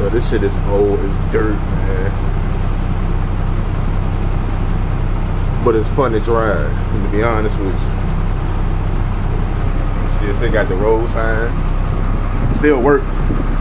Yo, this shit is old as dirt, man. But it's fun to drive, to be honest with you. You see, they got the road sign. Still works.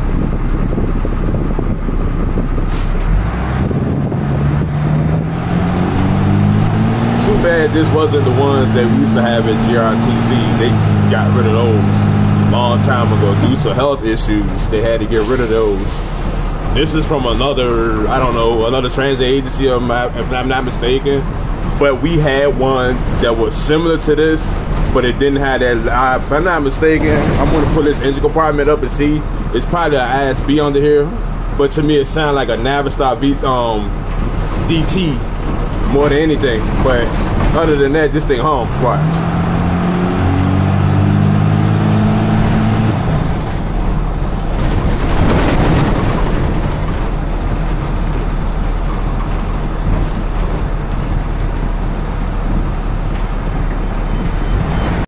Too bad this wasn't the ones that we used to have at GRTC. They got rid of those a long time ago due to health issues. They had to get rid of those. This is from another, I don't know, another transit agency, if I'm not mistaken. But we had one that was similar to this, but it didn't have that. If I'm not mistaken, I'm gonna pull this engine compartment up and see. It's probably an ISB under here, but to me it sounds like a Navistar DT more than anything. But other than that, this thing hums. Watch.